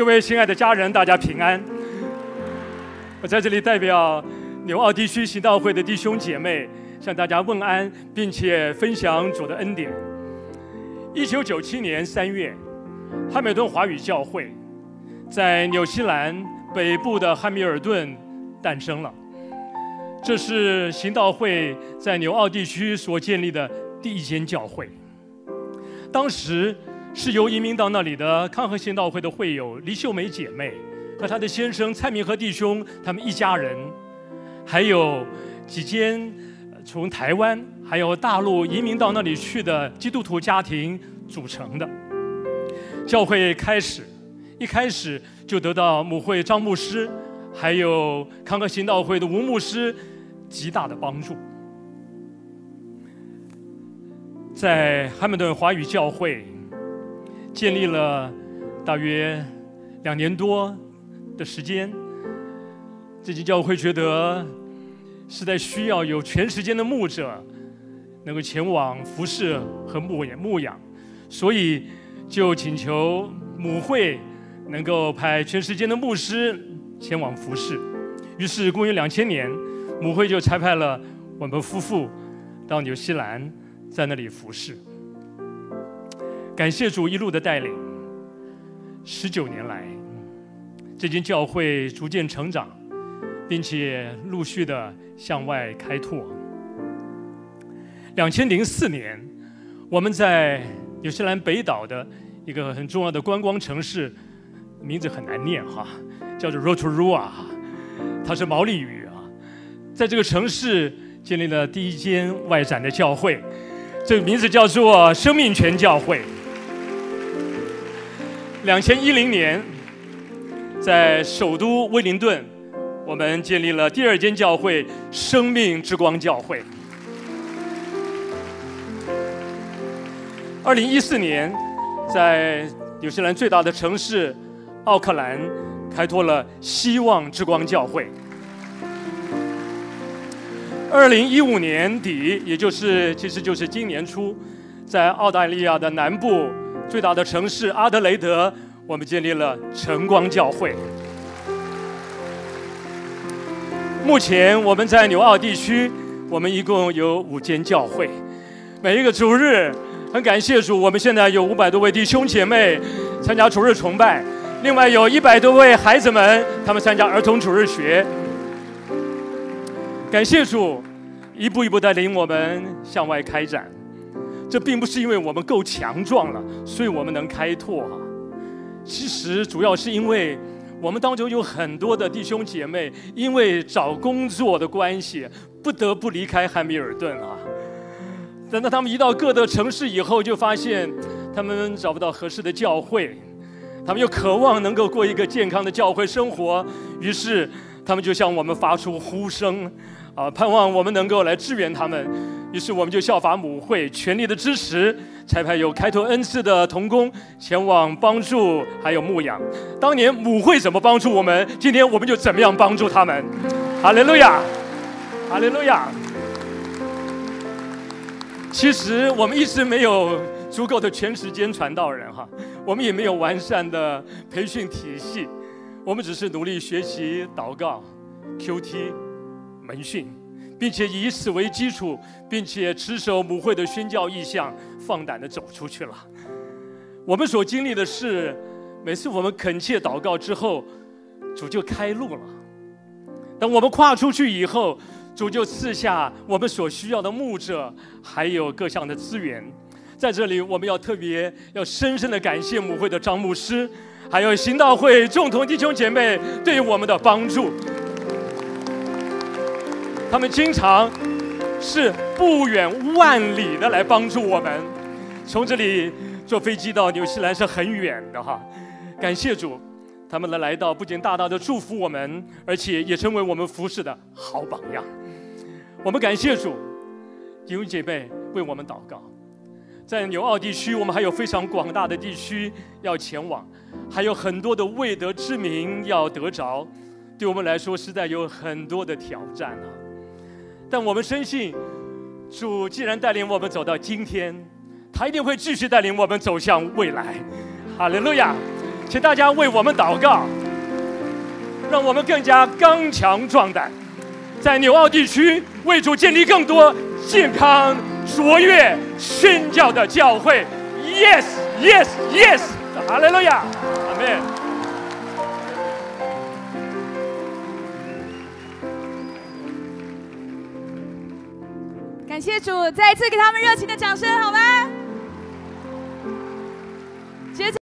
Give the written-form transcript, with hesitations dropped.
各位亲爱的家人，大家平安。我在这里代表纽澳地区行道会的弟兄姐妹向大家问安，并且分享主的恩典。1997年3月，汉密尔顿华语教会在纽西兰北部的汉密尔顿诞生了。这是行道会在纽澳地区所建立的第一间教会。当时是由移民到那里的康和行道会的会友黎秀梅姐妹和她的先生蔡明和弟兄，他们一家人，还有几间从台湾还有大陆移民到那里去的基督徒家庭组成的。教会一开始就得到母会张牧师还有康和行道会的吴牧师极大的帮助。在汉密尔顿华语教会建立了大约2年多的时间，这间教会觉得实在需要有全时间的牧者能够前往服侍和牧养，所以就请求母会能够派全时间的牧师前往服侍。于是公元2000年，母会就差派了我们夫妇到纽西兰，在那里服侍。感谢主一路的带领，19年来，这间教会逐渐成长，并且陆续的向外开拓。2004年，我们在纽西兰北岛的一个很重要的观光城市，名字很难念哈，叫做 Rotorua， 它是毛利语啊。在这个城市建立了第一间外展的教会，这个名字叫做生命泉教会。2010年，在首都威灵顿，我们建立了第2间教会——生命之光教会。2014年，在纽西兰最大的城市奥克兰，开拓了希望之光教会。2015年底，其实就是今年初，在澳大利亚的南部最大的城市阿德雷德，我们建立了晨光教会。目前我们在纽澳地区，我们一共有5间教会。每一个主日，很感谢主，我们现在有500多位弟兄姐妹参加主日崇拜，另外有100多位孩子们，他们参加儿童主日学。感谢主，一步一步带领我们向外开展。这并不是因为我们够强壮了，所以我们能开拓啊。其实主要是因为我们当中有很多的弟兄姐妹，因为找工作的关系，不得不离开汉密尔顿啊。等到他们一到各个城市以后，就发现他们找不到合适的教会，他们又渴望能够过一个健康的教会生活，于是他们就向我们发出呼声，盼望我们能够来支援他们。于是我们就效法母会，全力的支持，差派有开拓恩赐的同工前往帮助还有牧养。当年母会怎么帮助我们，今天我们就怎么样帮助他们。哈利路亚，哈利路亚。其实我们一直没有足够的全时间传道人哈，我们也没有完善的培训体系，我们只是努力学习祷告、QT、门训，并且以此为基础，并且持守母会的宣教意向，放胆地走出去了。我们所经历的是，每次我们恳切祷告之后，主就开路了。当我们跨出去以后，主就赐下我们所需要的牧者，还有各项的资源。在这里，我们要特别深深的感谢母会的张牧师，还有行道会众同弟兄姐妹对于我们的帮助。他们经常是不远万里的来帮助我们。从这里坐飞机到纽西兰是很远的哈，感谢主，他们的来到不仅大大的祝福我们，而且也成为我们服侍的好榜样。我们感谢主，弟兄姐妹为我们祷告。在纽澳地区，我们还有非常广大的地区要前往，还有很多的未得之民要得着，对我们来说实在有很多的挑战啊。但我们深信，主既然带领我们走到今天，他一定会继续带领我们走向未来。哈利路亚！ 请大家为我们祷告，让我们更加刚强壮胆，在纽澳地区为主建立更多健康、卓越、宣教的教会。Yes, yes, yes！ 哈利路亚，阿们。 感谢主，再一次给他们热情的掌声，好吗？